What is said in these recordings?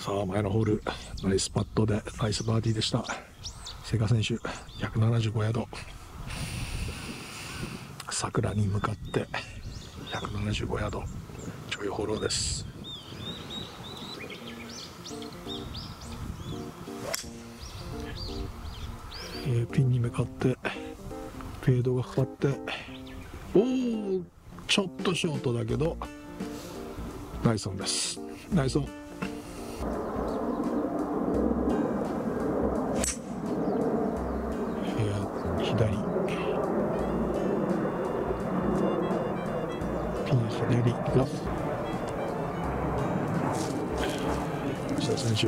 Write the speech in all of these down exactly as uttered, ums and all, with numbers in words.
さあ前のホールナイスパットでナイスバーディーでした。セガ選手ひゃくななじゅうごヤード、桜に向かってひゃくななじゅうごヤード、ちょいフォローです。えー、ピンに向かってフェードがかかって、おおちょっとショートだけどナイスオンです。ナイスオン。左ピン左ラフ。吉田選手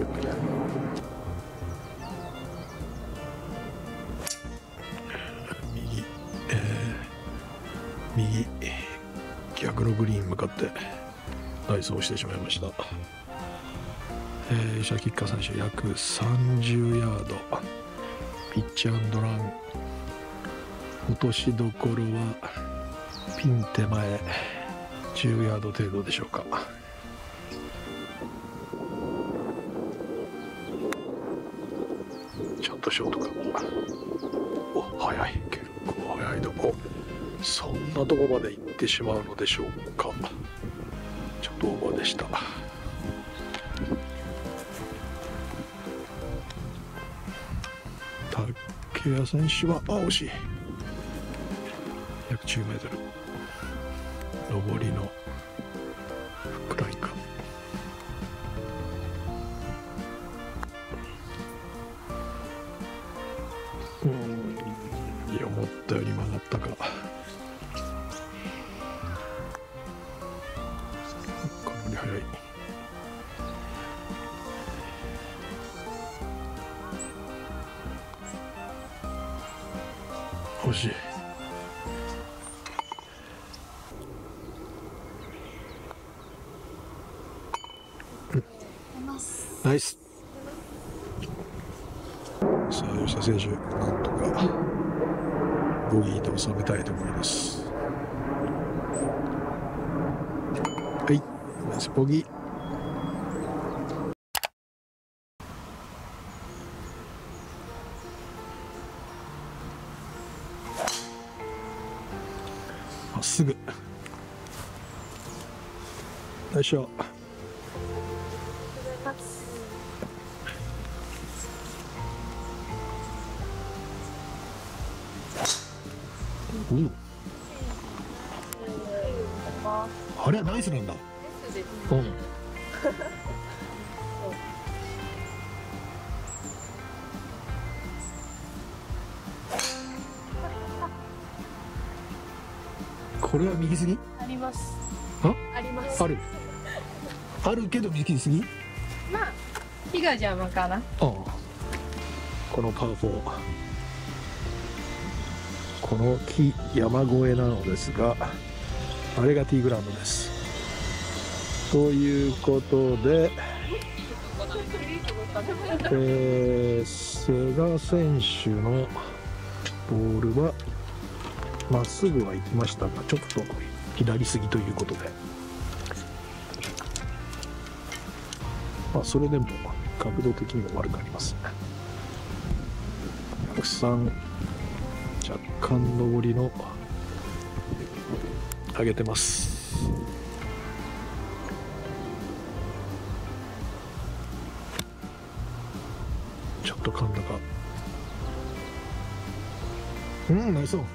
右、えー、右逆のグリーンに向かってナイスをしてしまいました。えー、吉田吉川選手約さんじゅうヤード、ピッチアンドラン、落としどころはピン手前じゅうヤード程度でしょうか。ちょっとショートか。お早い、結構早いとこ、そんなとこまで行ってしまうのでしょうか。ちょっとオーバーでした。竹谷選手はあ惜しい、約じゅうメートル上りのフックラインか。うん、いや思ったより曲がったか。かなり速い。惜しい。ナイス。さあ吉田選手なんとかボギーと収めたいところです。はいナイスボギー。まっすぐよいしょ。うん、あれはナイスなんだ。うん。これは右すぎ？ あります。 あ？ あります。 ある。あるけど右すぎ？ まあ木が邪魔かな。ああ。 このパーフォー。この木山越えなのですが、あれがティーグラウンドです。ということで、えー、瀬賀選手のボールはまっすぐは行きましたが、ちょっと左すぎということで、まあ、それでも角度的にも悪くありますね。ひゃくさん若干上りの上げてます。ちょっと噛んだか。うんナイスオン。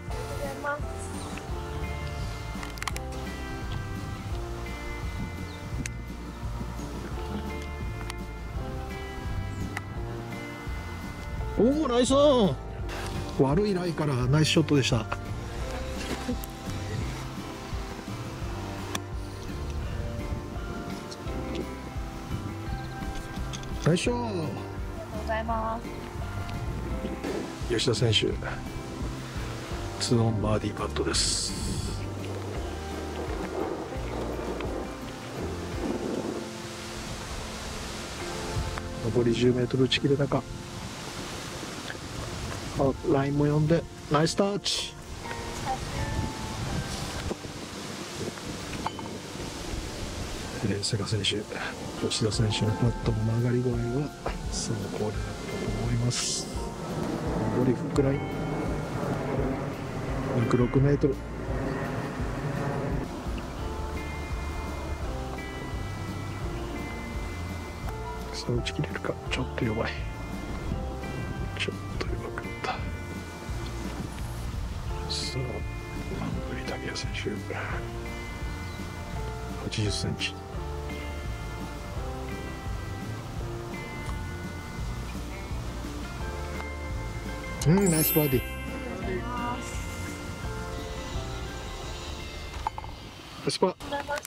おおナイスオン。悪いライからナイスショットでした。ナイスショット。ありがとうございます。 吉田選手ツーオンバーディーパットです。残りじゅうメートル打ち切れたか。あラインも読んでナイスタッチ。 えー、瀬賀選手、吉田選手のパットの曲がり具合は参考になったと思います。残りフックラインひゃくろくメートル。さあ打ち切れるか。ちょっと弱い、ちょっと弱かった。さあブリタケヤ選手はちじゅっセンチ。うん、ナイスバーディー。ナイスパー。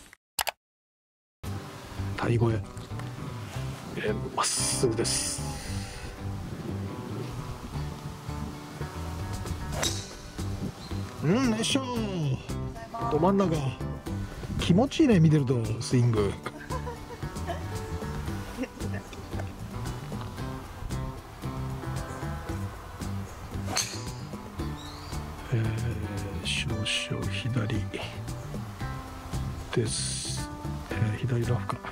谷越え、えー、まっすぐです。うん、ナイスショー。ど真ん中気持ちいいね、見てるとスイング。えー、少々左です、えー、左ラフか。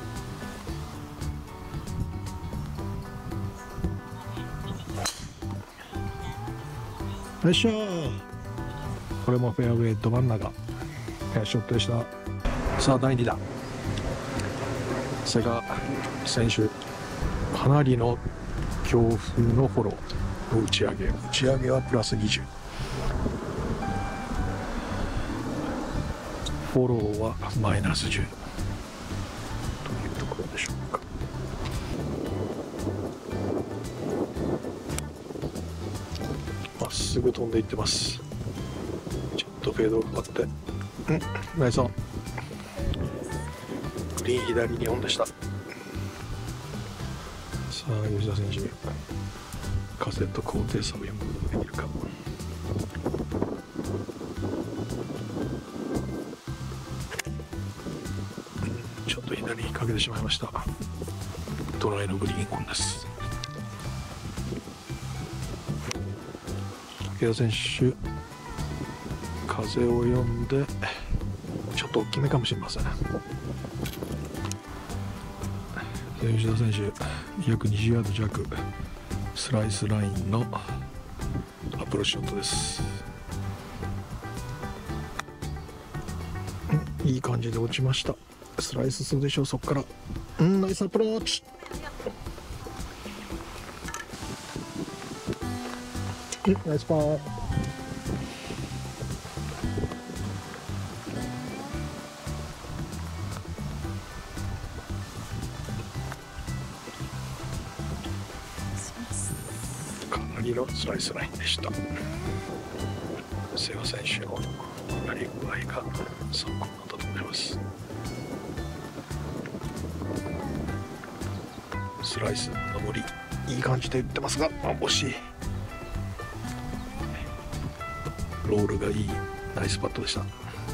よいしょー。これもフェアウェイど真ん中、えー、ショットでした。さあだいに打、瀬賀選手、かなりの強風のフォローの打ち上げ、打ち上げはプラスにじゅう、フォローはマイナスじゅうというところでしょうか。まっすぐ飛んでいってます。ちょっとフェードをかかって、うん、ナイスオン。グリーン左にほんでした。さあ吉田選手、風と高低差を読むことができるか。ちょっと左にかけてしまいました。ドライのグリーンオンです。武田選手、風を読んでちょっと大きめかもしれません。吉田選手、約にじゅうヤード弱、スライスラインのアプローチショットです。いい感じで落ちました。スライスするでしょう、そこから。うん、ナイスアプローチ。うん、ナイスパー。かなりのスライスラインでした。瀬賀選手のやり具合が参考になったと思います。スライス上りいい感じで打ってますが、あ、惜しい。ロールがいいナイスパットでした。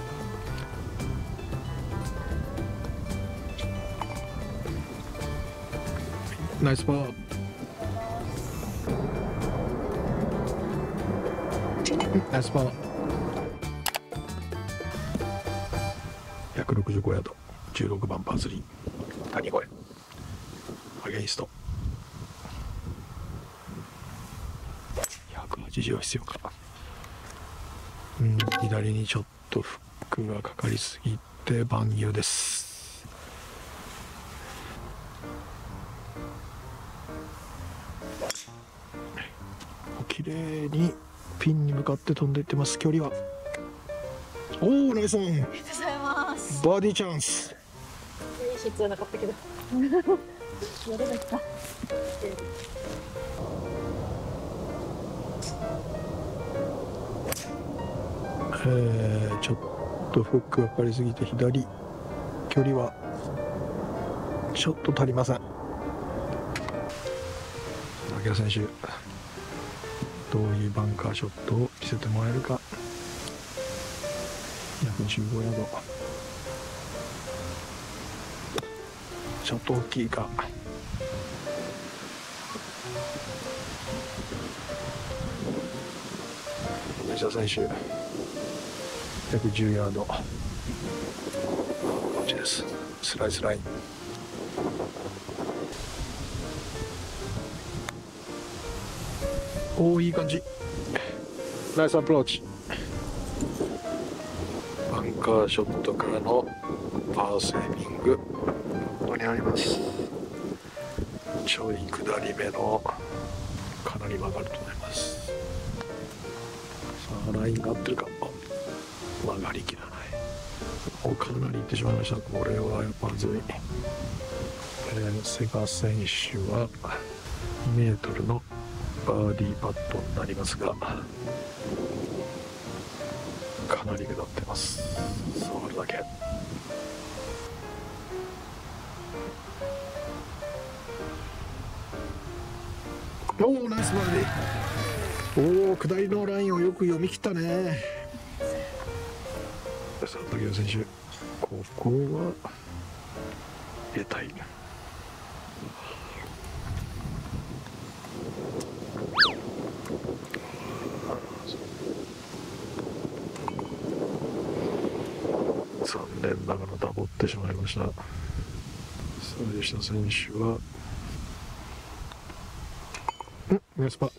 ナイスパー。ナイスパー。ひゃくろくじゅうごヤード、じゅうろくばんパースリー、谷越え、アゲインスト。ひゃくはちじゅうは必要か。うん、左にちょっとフックがかかりすぎてバンユーです。綺麗にピンに向かって飛んでいってます。距離は、おお、ナイスオン。ありがとうございます。バーディーチャンス。必要なかったけどやればいいか。えー、ちょっとフックがかかりすぎて左、距離はちょっと足りません。武田選手、どういうバンカーショットを見せてもらえるか。ひゃくじゅうごヤード、ちょっと大きいか。吉田選手、ひゃくじゅうヤード、こっちです。 スライスライン。おお、いい感じ。ナイスアプローチ。バンカーショットからのパーセービング、ここにあります。ちょい下り目のかなり曲がると思います。さあラインが合ってるか。曲がりきらない。お、かなりいってしまいました。これはまずい。えー、セガ選手はにメートルのバーディーパットになりますが、かなり下ってます。それだけ。おお、ナイスバーディー。おお、下りのラインをよく読み切ったね。さあ、竹谷選手、ここは入れたい。残念ながらダボってしまいました。さあ、吉田選手はんナイスパー。